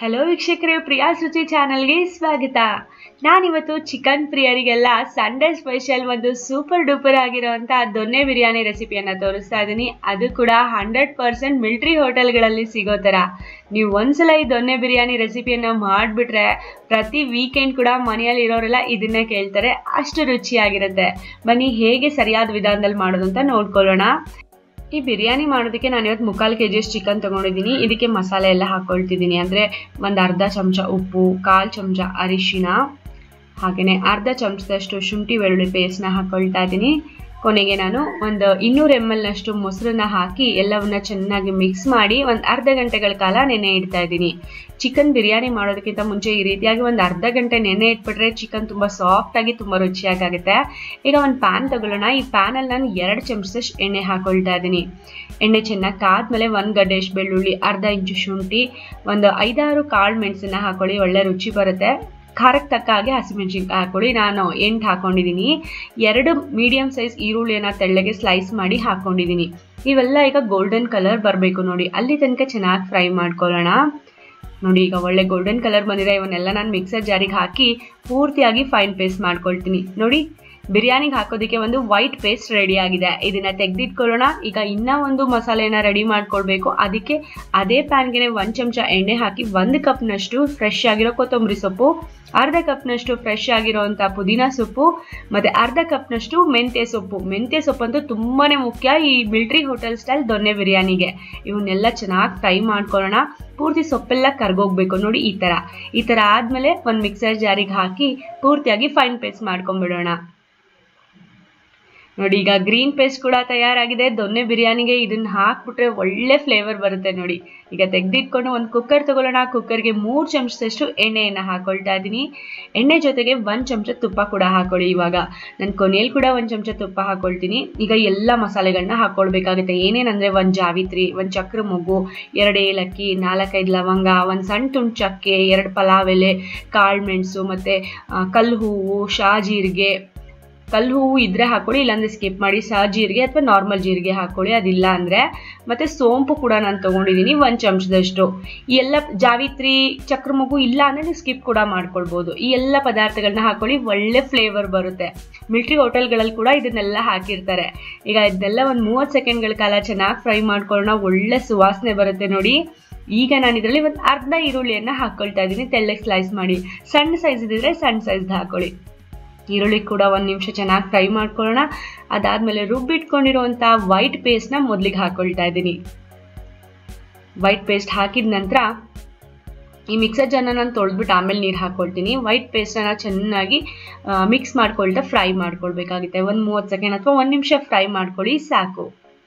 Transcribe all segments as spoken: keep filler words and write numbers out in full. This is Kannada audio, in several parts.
ಹಲೋ ವೀಕ್ಷಕರೇ, ಪ್ರಿಯಾಸ್ ರುಚಿ ಚಾನಲ್ಗೆ ಸ್ವಾಗತ. ನಾನಿವತ್ತು ಚಿಕನ್ ಪ್ರಿಯರಿಗೆಲ್ಲ ಸಂಡೇ ಸ್ಪೆಷಲ್ ಒಂದು ಸೂಪರ್ ಡೂಪರ್ ಆಗಿರುವಂಥ ದೊನ್ನೆ ಬಿರಿಯಾನಿ ರೆಸಿಪಿಯನ್ನು ತೋರಿಸ್ತಾ ಇದ್ದೀನಿ. ಅದು ಕೂಡ ಹಂಡ್ರೆಡ್ ಪರ್ಸೆಂಟ್ ಮಿಲ್ಟ್ರಿ ಹೋಟೆಲ್ಗಳಲ್ಲಿ ಸಿಗೋ ಥರ. ನೀವು ಒಂದ್ಸಲ ಈ ದೊನ್ನೆ ಬಿರಿಯಾನಿ ರೆಸಿಪಿಯನ್ನು ಮಾಡಿಬಿಟ್ರೆ ಪ್ರತಿ ವೀಕೆಂಡ್ ಕೂಡ ಮನೆಯಲ್ಲಿ ಇರೋರೆಲ್ಲ ಇದನ್ನೇ ಕೇಳ್ತಾರೆ, ಅಷ್ಟು ರುಚಿಯಾಗಿರುತ್ತೆ. ಬನ್ನಿ ಹೇಗೆ ಸರಿಯಾದ ವಿಧಾನದಲ್ಲಿ ಮಾಡೋದು ಅಂತ ನೋಡ್ಕೊಳ್ಳೋಣ. ಈ ಬಿರಿಯಾನಿ ಮಾಡೋದಕ್ಕೆ ನಾನು ಇವತ್ತು ಮುಕ್ಕಾಲು ಕೆ ಜಿಯಷ್ಟು ಚಿಕನ್ ತೊಗೊಂಡಿದ್ದೀನಿ. ಇದಕ್ಕೆ ಮಸಾಲೆ ಎಲ್ಲ ಹಾಕ್ಕೊಳ್ತಿದ್ದೀನಿ. ಅಂದರೆ ಒಂದು ಅರ್ಧ ಚಮಚ ಉಪ್ಪು, ಕಾಲು ಚಮಚ ಅರಿಶಿನ, ಹಾಗೆಯೇ ಅರ್ಧ ಚಮಚದಷ್ಟು ಶುಂಠಿ ಬೆಳ್ಳುಳ್ಳಿ ಪೇಸ್ಟ್ನ ಹಾಕ್ಕೊಳ್ತಾ ಇದ್ದೀನಿ. ಕೊನೆಗೆ ನಾನು ಒಂದು ಇನ್ನೂರು ಎಮ್ ಎಲ್ನಷ್ಟು ಮೊಸರನ್ನ ಹಾಕಿ ಎಲ್ಲವನ್ನ ಚೆನ್ನಾಗಿ ಮಿಕ್ಸ್ ಮಾಡಿ ಒಂದು ಅರ್ಧ ಗಂಟೆಗಳ ಕಾಲ ನೆನೆ ಇಡ್ತಾ ಇದ್ದೀನಿ. ಚಿಕನ್ ಬಿರಿಯಾನಿ ಮಾಡೋದಕ್ಕಿಂತ ಮುಂಚೆ ಈ ರೀತಿಯಾಗಿ ಒಂದು ಅರ್ಧ ಗಂಟೆ ನೆನೆ ಇಟ್ಬಿಟ್ರೆ ಚಿಕನ್ ತುಂಬ ಸಾಫ್ಟಾಗಿ ತುಂಬ ರುಚಿಯಾಗುತ್ತೆ. ಈಗ ಒಂದು ಪ್ಯಾನ್ ತಗೊಳ್ಳೋಣ. ಈ ಪ್ಯಾನಲ್ಲಿ ನಾನು ಎರಡು ಚಮಚದಷ್ಟು ಎಣ್ಣೆ ಹಾಕೊಳ್ತಾ ಇದ್ದೀನಿ. ಎಣ್ಣೆ ಚೆನ್ನಾಗಿ ಕಾದ್ಮೇಲೆ ಒಂದು ಗಡ್ಡೆಷ್ಟು ಬೆಳ್ಳುಳ್ಳಿ, ಅರ್ಧ ಇಂಚು ಶುಂಠಿ, ಒಂದು ಐದಾರು ಕಾಳು ಮೆಣಸನ್ನ ಹಾಕೊಳ್ಳಿ, ಒಳ್ಳೆ ರುಚಿ ಬರುತ್ತೆ. ಖಾರಕ್ಕೆ ತಕ್ಕ ಹಾಗೆ ಹಸಿಮೆಣಸಿನ್ಕಾಯಿ ಹಾಕೊಳ್ಳಿ. ನಾನು ಎಂಟು ಹಾಕೊಂಡಿದ್ದೀನಿ. ಎರಡು ಮೀಡಿಯಮ್ ಸೈಜ್ ಈರುಳ್ಳಿಯನ್ನು ತೆಳ್ಳಗೆ ಸ್ಲೈಸ್ ಮಾಡಿ ಹಾಕೊಂಡಿದ್ದೀನಿ. ಇವೆಲ್ಲ ಈಗ ಗೋಲ್ಡನ್ ಕಲರ್ ಬರಬೇಕು ನೋಡಿ, ಅಲ್ಲಿ ತನಕ ಚೆನ್ನಾಗಿ ಫ್ರೈ ಮಾಡ್ಕೊಳ್ಳೋಣ. ನೋಡಿ ಈಗ ಒಳ್ಳೆ ಗೋಲ್ಡನ್ ಕಲರ್ ಬಂದಿದೆ. ಇವನ್ನೆಲ್ಲ ನಾನು ಮಿಕ್ಸರ್ ಜಾರಿಗೆ ಹಾಕಿ ಪೂರ್ತಿಯಾಗಿ ಫೈನ್ ಪೇಸ್ಟ್ ಮಾಡ್ಕೊಳ್ತೀನಿ. ನೋಡಿ ಬಿರಿಯಾನಿಗೆ ಹಾಕೋದಕ್ಕೆ ಒಂದು ವೈಟ್ ಪೇಸ್ಟ್ ರೆಡಿ ಆಗಿದೆ. ಇದನ್ನ ತೆಗೆದಿಟ್ಕೊಳ್ಳೋಣ. ಈಗ ಇನ್ನೂ ಒಂದು ಮಸಾಲೆನ ರೆಡಿ ಮಾಡ್ಕೊಳ್ಬೇಕು. ಅದಕ್ಕೆ ಅದೇ ಪ್ಯಾನ್ಗೆ ಒಂದು ಚಮಚ ಎಣ್ಣೆ ಹಾಕಿ ಒಂದು ಕಪ್ನಷ್ಟು ಫ್ರೆಶ್ ಆಗಿರೋ ಕೊತ್ತಂಬರಿ ಸೊಪ್ಪು, ಅರ್ಧ ಕಪ್ನಷ್ಟು ಫ್ರೆಶ್ ಆಗಿರೋವಂಥ ಪುದೀನ ಸೊಪ್ಪು ಮತ್ತು ಅರ್ಧ ಕಪ್ನಷ್ಟು ಮೆಂತ್ಯ ಸೊಪ್ಪು. ಮೆಂತ್ಯ ಸೊಪ್ಪು ಅಂತೂ ತುಂಬಾ ಮುಖ್ಯ ಈ ಮಿಲ್ಟ್ರಿ ಹೋಟೆಲ್ ಸ್ಟೈಲ್ ದೊನ್ನೆ ಬಿರಿಯಾನಿಗೆ. ಇವನ್ನೆಲ್ಲ ಚೆನ್ನಾಗಿ ಫ್ರೈ ಮಾಡ್ಕೊಳ್ಳೋಣ. ಪೂರ್ತಿ ಸೊಪ್ಪೆಲ್ಲ ಕರ್ಗೋಗ್ಬೇಕು. ನೋಡಿ ಈ ಥರ ಈ ಥರ ಆದಮೇಲೆ ಒಂದು ಮಿಕ್ಸರ್ ಜಾರಿಗೆ ಹಾಕಿ ಪೂರ್ತಿಯಾಗಿ ಫೈನ್ ಪೇಸ್ಟ್ ಮಾಡ್ಕೊಂಡ್ಬಿಡೋಣ. ನೋಡಿ ಈಗ ಗ್ರೀನ್ ಪೇಸ್ಟ್ ಕೂಡ ತಯಾರಾಗಿದೆ. ದೊನ್ನೆ ಬಿರಿಯಾನಿಗೆ ಇದನ್ನ ಹಾಕ್ಬಿಟ್ರೆ ಒಳ್ಳೆ ಫ್ಲೇವರ್ ಬರುತ್ತೆ. ನೋಡಿ ಈಗ ತೆಗೆದಿಟ್ಕೊಂಡು ಒಂದು ಕುಕ್ಕರ್ ತಗೊಳ್ಳೋಣ. ಕುಕ್ಕರ್ಗೆ ಮೂರು ಚಮಚದಷ್ಟು ಎಣ್ಣೆಯನ್ನು ಹಾಕೊಳ್ತಾ ಇದ್ದೀನಿ. ಎಣ್ಣೆ ಜೊತೆಗೆ ಒಂದು ಚಮಚ ತುಪ್ಪ ಕೂಡ ಹಾಕೊಳ್ಳಿ. ಇವಾಗ ನಾನು ಕೊನೆಯಲ್ಲಿ ಕೂಡ ಒಂದು ಚಮಚ ತುಪ್ಪ ಹಾಕೊಳ್ತೀನಿ. ಈಗ ಎಲ್ಲ ಮಸಾಲೆಗಳನ್ನ ಹಾಕೊಳ್ಬೇಕಾಗುತ್ತೆ. ಏನೇನಂದರೆ ಒಂದು ಜಾವಿತ್ರಿ, ಒಂದು ಚಕ್ರ ಮೊಗ್ಗು, ಎರಡು ಏಲಕ್ಕಿ, ನಾಲ್ಕೈದು ಲವಂಗ, ಒಂದು ಸಣ್ಣ ತುಂಡು ಚಕ್ಕೆ, ಎರಡು ಪಲಾವ್ ಎಲೆ, ಕಾಳು ಮೆಣಸು ಮತ್ತು ಕಲ್ಲು ಹೂವು, ಶಾ ಜೀರಿಗೆ. ಕಲ್ಲು ಹೂವು ಇದ್ರೆ ಹಾಕೊಳ್ಳಿ, ಇಲ್ಲಾಂದರೆ ಸ್ಕಿಪ್ ಮಾಡಿ. ಸಹ ಜೀರಿಗೆ ಅಥವಾ ನಾರ್ಮಲ್ ಜೀರಿಗೆ ಹಾಕೊಳ್ಳಿ, ಅದಿಲ್ಲ ಅಂದರೆ. ಮತ್ತು ಸೋಂಪು ಕೂಡ ನಾನು ತೊಗೊಂಡಿದ್ದೀನಿ ಒಂದು ಚಮಚದಷ್ಟು. ಈ ಎಲ್ಲ ಜಾವಿತ್ರಿ, ಚಕ್ರ ಮಗು ಇಲ್ಲ ಅಂದರೆ ನೀವು ಸ್ಕಿಪ್ ಕೂಡ ಮಾಡ್ಕೊಳ್ಬೋದು. ಈ ಎಲ್ಲ ಪದಾರ್ಥಗಳನ್ನ ಹಾಕೊಳ್ಳಿ, ಒಳ್ಳೆ ಫ್ಲೇವರ್ ಬರುತ್ತೆ. ಮಿಲ್ಟ್ರಿ ಹೋಟೆಲ್ಗಳಲ್ಲಿ ಕೂಡ ಇದನ್ನೆಲ್ಲ ಹಾಕಿರ್ತಾರೆ. ಈಗ ಇದನ್ನೆಲ್ಲ ಒಂದು ಮೂವತ್ತು ಸೆಕೆಂಡ್ಗಳ ಕಾಲ ಚೆನ್ನಾಗಿ ಫ್ರೈ ಮಾಡ್ಕೊಳ್ಳೋಣ. ಒಳ್ಳೆ ಸುವಾಸನೆ ಬರುತ್ತೆ ನೋಡಿ. ಈಗ ನಾನು ಇದರಲ್ಲಿ ಒಂದು ಅರ್ಧ ಈರುಳ್ಳಿಯನ್ನು ಹಾಕ್ಕೊಳ್ತಾ ಇದ್ದೀನಿ, ತೆಳ್ಳಗೆ ಸ್ಲೈಸ್ ಮಾಡಿ. ಸಣ್ಣ ಸೈಜ್ ಇದ್ದಿದ್ರೆ ಸಣ್ಣ ಸೈಜ್ ಹಾಕೊಳ್ಳಿ. ಈರುಳ್ಳಿ ಕೂಡ ಒಂದು ನಿಮಿಷ ಚೆನ್ನಾಗಿ ಫ್ರೈ ಮಾಡ್ಕೊಳ್ಳೋಣ. ಅದಾದಮೇಲೆ ರುಬ್ಬಿಟ್ಕೊಂಡಿರುವಂಥ ವೈಟ್ ಪೇಸ್ಟ್ನ ಮೊದಲಿಗೆ ಹಾಕ್ಕೊಳ್ತಾ ಇದ್ದೀನಿ. ವೈಟ್ ಪೇಸ್ಟ್ ಹಾಕಿದ ನಂತರ ಈ ಮಿಕ್ಸರ್ ಜಾರ್ನ ನಾನು ತೊಳೆದ್ಬಿಟ್ಟು ಆಮೇಲೆ ನೀರು ಹಾಕ್ಕೊಳ್ತೀನಿ. ವೈಟ್ ಪೇಸ್ಟನ್ನು ಚೆನ್ನಾಗಿ ಮಿಕ್ಸ್ ಮಾಡ್ಕೊಳ್ತಾ ಫ್ರೈ ಮಾಡ್ಕೊಳ್ಬೇಕಾಗುತ್ತೆ. ಒಂದು ಮೂವತ್ತು ಸೆಕೆಂಡ್ ಅಥವಾ ಒಂದು ನಿಮಿಷ ಫ್ರೈ ಮಾಡ್ಕೊಳ್ಳಿ ಸಾಕು.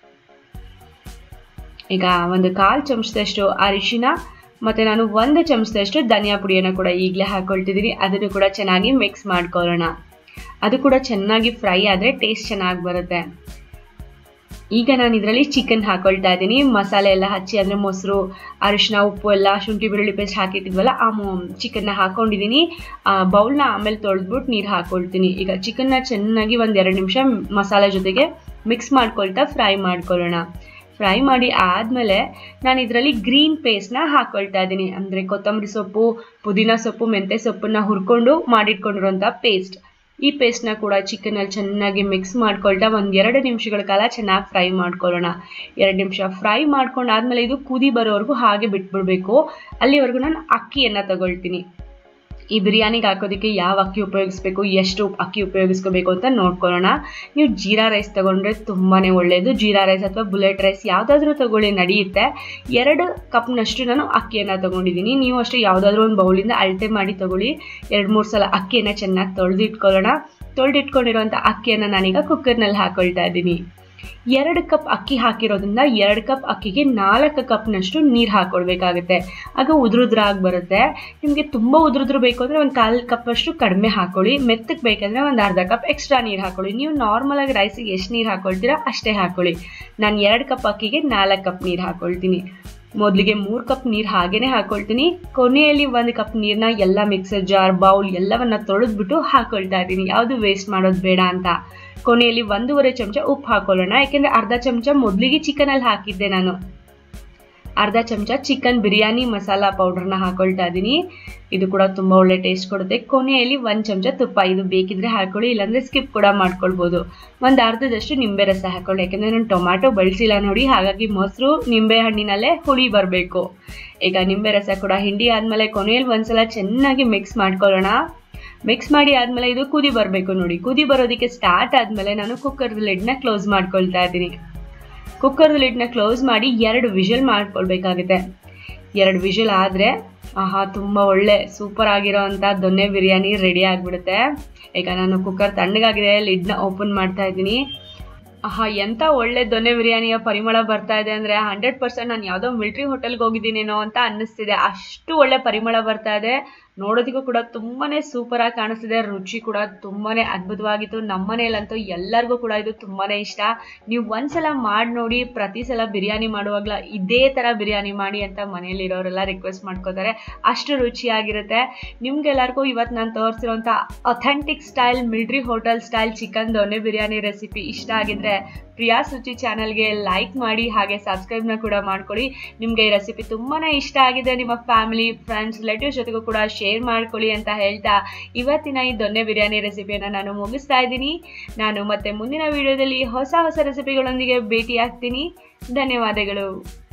ಈಗ ಒಂದು ಕಾಲು ಚಮಚದಷ್ಟು ಅರಿಶಿನ ಮತ್ತು ನಾನು ಒಂದು ಚಮಚದಷ್ಟು ಧನಿಯಾ ಪುಡಿಯನ್ನು ಕೂಡ ಈಗಲೇ ಹಾಕ್ಕೊಳ್ತಿದ್ದೀನಿ. ಅದನ್ನು ಕೂಡ ಚೆನ್ನಾಗಿ ಮಿಕ್ಸ್ ಮಾಡ್ಕೊಳ್ಳೋಣ. ಅದು ಕೂಡ ಚೆನ್ನಾಗಿ ಫ್ರೈ ಆದರೆ ಟೇಸ್ಟ್ ಚೆನ್ನಾಗಿ ಬರುತ್ತೆ. ಈಗ ನಾನು ಇದರಲ್ಲಿ ಚಿಕನ್ ಹಾಕ್ಕೊಳ್ತಾ ಇದ್ದೀನಿ. ಮಸಾಲೆ ಎಲ್ಲ ಹಚ್ಚಿ ಅಂದರೆ ಮೊಸರು, ಅರಿಶಿನ, ಉಪ್ಪು ಎಲ್ಲ ಶುಂಠಿ ಬೆಳ್ಳುಳ್ಳಿ ಪೇಸ್ಟ್ ಹಾಕಿಟ್ಟಿದ್ವಲ್ಲ ಆ ಚಿಕನ್ನ ಹಾಕ್ಕೊಂಡಿದ್ದೀನಿ. ಆ ಬೌಲ್ನ ಆಮೇಲೆ ತೊಳೆದ್ಬಿಟ್ಟು ನೀರು ಹಾಕ್ಕೊಳ್ತೀನಿ. ಈಗ ಚಿಕನ್ನ ಚೆನ್ನಾಗಿ ಒಂದು ಎರಡು ನಿಮಿಷ ಮಸಾಲೆ ಜೊತೆಗೆ ಮಿಕ್ಸ್ ಮಾಡ್ಕೊಳ್ತಾ ಫ್ರೈ ಮಾಡ್ಕೊಳ್ಳೋಣ. ಫ್ರೈ ಮಾಡಿ ಆದಮೇಲೆ ನಾನು ಇದರಲ್ಲಿ ಗ್ರೀನ್ ಪೇಸ್ಟ್ನ ಹಾಕ್ಕೊಳ್ತಾ ಇದ್ದೀನಿ. ಅಂದರೆ ಕೊತ್ತಂಬರಿ ಸೊಪ್ಪು, ಪುದೀನ ಸೊಪ್ಪು, ಮೆಂತ್ಯ ಸೊಪ್ಪನ್ನ ಹುರ್ಕೊಂಡು ಮಾಡಿಟ್ಕೊಂಡಿರೋಂಥ ಪೇಸ್ಟ್. ಈ ಪೇಸ್ಟ್ನ ಕೂಡ ಚಿಕನಲ್ಲಿ ಚೆನ್ನಾಗಿ ಮಿಕ್ಸ್ ಮಾಡ್ಕೊಳ್ತಾ ಒಂದು ಎರಡು ನಿಮಿಷಗಳ ಕಾಲ ಚೆನ್ನಾಗಿ ಫ್ರೈ ಮಾಡ್ಕೊಳ್ಳೋಣ. ಎರಡು ನಿಮಿಷ ಫ್ರೈ ಮಾಡ್ಕೊಂಡಾದ್ಮೇಲೆ ಇದು ಕುದಿ ಬರೋವರೆಗೂ ಹಾಗೆ ಬಿಟ್ಬಿಡ್ಬೇಕು. ಅಲ್ಲಿವರೆಗೂ ನಾನು ಅಕ್ಕಿಯನ್ನು ತಗೊಳ್ತೀನಿ. ಈ ಬಿರಿಯಾನಿಗೆ ಹಾಕೋದಕ್ಕೆ ಯಾವ ಅಕ್ಕಿ ಉಪಯೋಗಿಸ್ಬೇಕು, ಎಷ್ಟು ಅಕ್ಕಿ ಉಪಯೋಗಿಸ್ಕೋಬೇಕು ಅಂತ ನೋಡ್ಕೊಳ್ಳೋಣ. ನೀವು ಜೀರಾ ರೈಸ್ ತೊಗೊಂಡ್ರೆ ತುಂಬಾ ಒಳ್ಳೆಯದು. ಜೀರಾ ರೈಸ್ ಅಥವಾ ಬುಲೆಟ್ ರೈಸ್ ಯಾವುದಾದ್ರೂ ತೊಗೊಳ್ಳಿ, ನಡೆಯುತ್ತೆ. ಎರಡು ಕಪ್ನಷ್ಟು ನಾನು ಅಕ್ಕಿಯನ್ನು ತೊಗೊಂಡಿದ್ದೀನಿ. ನೀವು ಅಷ್ಟೇ ಯಾವುದಾದ್ರೂ ಒಂದು ಬೌಲಿಂದ ಅಳತೆ ಮಾಡಿ ತೊಗೊಳ್ಳಿ. ಎರಡು ಮೂರು ಸಲ ಅಕ್ಕಿಯನ್ನು ಚೆನ್ನಾಗಿ ತೊಳೆದಿಟ್ಕೊಳ್ಳೋಣ. ತೊಳೆದಿಟ್ಕೊಂಡಿರೋಂಥ ಅಕ್ಕಿಯನ್ನು ನಾನೀಗ ಕುಕ್ಕರ್ನಲ್ಲಿ ಹಾಕ್ಕೊಳ್ತಾ ಇದ್ದೀನಿ. ಎರಡು ಕಪ್ ಅಕ್ಕಿ ಹಾಕಿರೋದ್ರಿಂದ ಎರಡು ಕಪ್ ಅಕ್ಕಿಗೆ ನಾಲ್ಕು ಕಪ್ನಷ್ಟು ನೀರು ಹಾಕ್ಕೊಳ್ಬೇಕಾಗುತ್ತೆ. ಆಗ ಉದುರುದ್ರಾಗಿ ಬರುತ್ತೆ. ನಿಮಗೆ ತುಂಬ ಉದುರುದ್ರು ಬೇಕು ಅಂದರೆ ಒಂದು ಕಾಲು ಕಪ್ಪಷ್ಟು ಕಡಿಮೆ ಹಾಕ್ಕೊಳ್ಳಿ. ಮೆತ್ತಕ್ಕೆ ಬೇಕಂದರೆ ಒಂದು ಅರ್ಧ ಕಪ್ ಎಕ್ಸ್ಟ್ರಾ ನೀರು ಹಾಕ್ಕೊಳ್ಳಿ. ನೀವು ನಾರ್ಮಲಾಗಿ ರೈಸಿಗೆ ಎಷ್ಟು ನೀರು ಹಾಕ್ಕೊಳ್ತೀರಾ ಅಷ್ಟೇ ಹಾಕ್ಕೊಳ್ಳಿ. ನಾನು ಎರಡು ಕಪ್ ಅಕ್ಕಿಗೆ ನಾಲ್ಕು ಕಪ್ ನೀರು ಹಾಕ್ಕೊಳ್ತೀನಿ. ಮೊದಲಿಗೆ ಮೂರು ಕಪ್ ನೀರು ಹಾಗೇ ಹಾಕ್ಕೊಳ್ತೀನಿ. ಕೊನೆಯಲ್ಲಿ ಒಂದು ಕಪ್ ನೀರನ್ನ ಎಲ್ಲ ಮಿಕ್ಸರ್ ಜಾರ್, ಬೌಲ್ ಎಲ್ಲವನ್ನ ತೊಳೆದ್ಬಿಟ್ಟು ಹಾಕ್ಕೊಳ್ತಾ ಇದ್ದೀನಿ, ಯಾವುದು ವೇಸ್ಟ್ ಮಾಡೋದು ಬೇಡ ಅಂತ. ಕೊನೆಯಲ್ಲಿ ಒಂದೂವರೆ ಚಮಚ ಉಪ್ಪು ಹಾಕೊಳ್ಳೋಣ. ಯಾಕೆಂದರೆ ಅರ್ಧ ಚಮಚ ಮೊದಲಿಗೆ ಚಿಕನಲ್ಲಿ ಹಾಕಿದ್ದೆ ನಾನು. ಅರ್ಧ ಚಮಚ ಚಿಕನ್ ಬಿರಿಯಾನಿ ಮಸಾಲಾ ಪೌಡರ್ನ ಹಾಕೊಳ್ತಾ ಇದ್ದೀನಿ. ಇದು ಕೂಡ ತುಂಬ ಒಳ್ಳೆ ಟೇಸ್ಟ್ ಕೊಡುತ್ತೆ. ಕೊನೆಯಲ್ಲಿ ಒಂದು ಚಮಚ ತುಪ್ಪ, ಇದು ಬೇಕಿದ್ರೆ ಹಾಕೊಳ್ಳಿ, ಇಲ್ಲಾಂದರೆ ಸ್ಕಿಪ್ ಕೂಡ ಮಾಡ್ಕೊಳ್ಬೋದು. ಒಂದು ಅರ್ಧದಷ್ಟು ನಿಂಬೆ ರಸ ಹಾಕೊಳ್ಳಿ, ಯಾಕೆಂದರೆ ನಾನು ಟೊಮ್ಯಾಟೊ ಬಳಸಿಲ್ಲ ನೋಡಿ, ಹಾಗಾಗಿ ಮೊಸರು ನಿಂಬೆ ಹಣ್ಣಿನಲ್ಲೇ ಹುಳಿ ಬರಬೇಕು. ಈಗ ನಿಂಬೆ ರಸ ಕೂಡ ಹಿಂಡಿ ಆದಮೇಲೆ ಕೊನೆಯಲ್ಲಿ ಒಂದ್ಸಲ ಚೆನ್ನಾಗಿ ಮಿಕ್ಸ್ ಮಾಡ್ಕೊಳ್ಳೋಣ. ಮಿಕ್ಸ್ ಮಾಡಿ ಆದಮೇಲೆ ಇದು ಕುದಿ ಬರಬೇಕು ನೋಡಿ. ಕುದಿ ಬರೋದಕ್ಕೆ ಸ್ಟಾರ್ಟ್ ಆದಮೇಲೆ ನಾನು ಕುಕ್ಕರ್ ಲಿಡ್ನ ಕ್ಲೋಸ್ ಮಾಡ್ಕೊಳ್ತಾ ಇದ್ದೀನಿ. ಕುಕ್ಕರ್ ಲಿಡ್ನ ಕ್ಲೋಸ್ ಮಾಡಿ ಎರಡು ವಿಷಲ್ ಮಾಡ್ಕೊಳ್ಬೇಕಾಗುತ್ತೆ. ಎರಡು ವಿಷಲ್ ಆದರೆ ಆಹಾ ತುಂಬ ಒಳ್ಳೆ ಸೂಪರ್ ಆಗಿರೋ ಅಂಥ ದೊನ್ನೆ ಬಿರಿಯಾನಿ ರೆಡಿ ಆಗಿಬಿಡುತ್ತೆ. ಈಗ ನಾನು ಕುಕ್ಕರ್ ತಣ್ಣಗಾಗಿದೆ, ಲಿಡ್ನ ಓಪನ್ ಮಾಡ್ತಾ ಇದ್ದೀನಿ. ಆಹಾ ಎಂಥ ಒಳ್ಳೆ ದೊನ್ನೆ ಬಿರಿಯಾನಿಯ ಪರಿಮಳ ಬರ್ತಾ ಇದೆ ಅಂದರೆ ಹಂಡ್ರೆಡ್ ಪರ್ಸೆಂಟ್ ನಾನು ಯಾವುದೋ ಮಿಲ್ಟ್ರಿ ಹೋಟೆಲ್ಗೆ ಹೋಗಿದ್ದೀನೇನೋ ಅಂತ ಅನ್ನಿಸ್ತಿದೆ. ಅಷ್ಟು ಒಳ್ಳೆ ಪರಿಮಳ ಬರ್ತಾ ಇದೆ. ನೋಡೋದಕ್ಕೂ ಕೂಡ ತುಂಬಾ ಸೂಪರಾಗಿ ಕಾಣಿಸ್ತಿದೆ. ರುಚಿ ಕೂಡ ತುಂಬಾ ಅದ್ಭುತವಾಗಿತ್ತು. ನಮ್ಮ ಮನೆಯಲ್ಲಂತೂ ಎಲ್ಲರಿಗೂ ಕೂಡ ಇದು ತುಂಬಾ ಇಷ್ಟ. ನೀವು ಒಂದ್ಸಲ ಮಾಡಿ ನೋಡಿ. ಪ್ರತಿ ಸಲ ಬಿರಿಯಾನಿ ಮಾಡುವಾಗಲ ಇದೇ ಥರ ಬಿರಿಯಾನಿ ಮಾಡಿ ಅಂತ ಮನೆಯಲ್ಲಿರೋರೆಲ್ಲ ರಿಕ್ವೆಸ್ಟ್ ಮಾಡ್ಕೋತಾರೆ. ಅಷ್ಟು ರುಚಿಯಾಗಿರುತ್ತೆ. ನಿಮ್ಗೆಲ್ಲರಿಗೂ ಇವತ್ತು ನಾನು ತೋರಿಸಿರೋಂಥ authentic style military hotel style chicken ದೊನ್ನೆ ಬಿರಿಯಾನಿ ರೆಸಿಪಿ ಇಷ್ಟ ಆಗಿದ್ರೆ ಪ್ರಿಯಾಸ್ ರುಚಿ ಚಾನಲ್ಗೆ ಲೈಕ್ ಮಾಡಿ, ಹಾಗೆ ಸಬ್ಸ್ಕ್ರೈಬ್ನ ಕೂಡ ಮಾಡ್ಕೊಳ್ಳಿ. ನಿಮಗೆ ಈ ರೆಸಿಪಿ ತುಂಬಾ ಇಷ್ಟ ಆಗಿದೆ, ನಿಮ್ಮ ಫ್ಯಾಮಿಲಿ ಫ್ರೆಂಡ್ಸ್ ರಿಲೇಟಿವ್ಸ್ ಜೊತೆಗೂ ಕೂಡ ಶೇರ್ ಮಾಡ್ಕೊಳ್ಳಿ ಅಂತ ಹೇಳ್ತಾ ಇವತ್ತಿನ ಈ ದೊನ್ನೆ ಬಿರಿಯಾನಿ ರೆಸಿಪಿಯನ್ನು ನಾನು ಮುಗಿಸ್ತಾ ಇದ್ದೀನಿ. ನಾನು ಮತ್ತೆ ಮುಂದಿನ ವಿಡಿಯೋದಲ್ಲಿ ಹೊಸ ಹೊಸ ರೆಸಿಪಿಗಳೊಂದಿಗೆ ಭೇಟಿ ಆಗ್ತೀನಿ. ಧನ್ಯವಾದಗಳು.